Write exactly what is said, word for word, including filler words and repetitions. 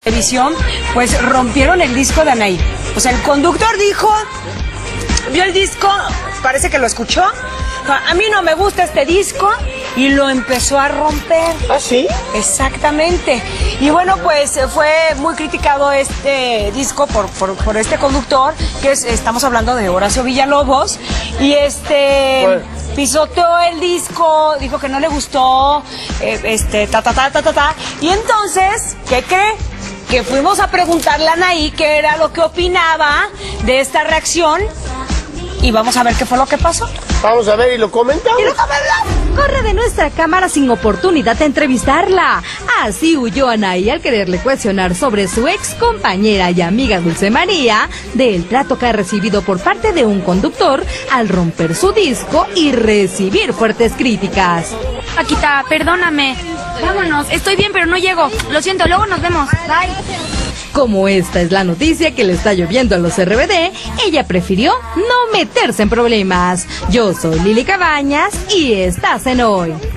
televisión, pues rompieron el disco de Anaí. O sea, el conductor dijo, vio el disco, parece que lo escuchó, a mí no me gusta este disco, y lo empezó a romper. ¿Ah, sí? Exactamente. Y bueno, pues fue muy criticado este disco por, por, por este conductor, que es, estamos hablando de Horacio Villalobos, y este... Bueno. Pisoteó el disco, dijo que no le gustó, eh, este, ta, ta, ta, ta, ta, ta. Y entonces, ¿qué cree? Que fuimos a preguntarle a Anaí qué era lo que opinaba de esta reacción. Y vamos a ver qué fue lo que pasó. Vamos a ver y lo comentamos. Y lo comentamos. Corre de nuestra cámara sin oportunidad de entrevistarla. Así huyó Anaí al quererle cuestionar sobre su ex compañera y amiga Dulce María del trato que ha recibido por parte de un conductor al romper su disco y recibir fuertes críticas. Paquita, perdóname. Vámonos, estoy bien, pero no llego. Lo siento, luego nos vemos. Bye. Como esta es la noticia que le está lloviendo a los R B D, ella prefirió no meterse en problemas. Yo soy Lili Cabañas y estás en Hoy.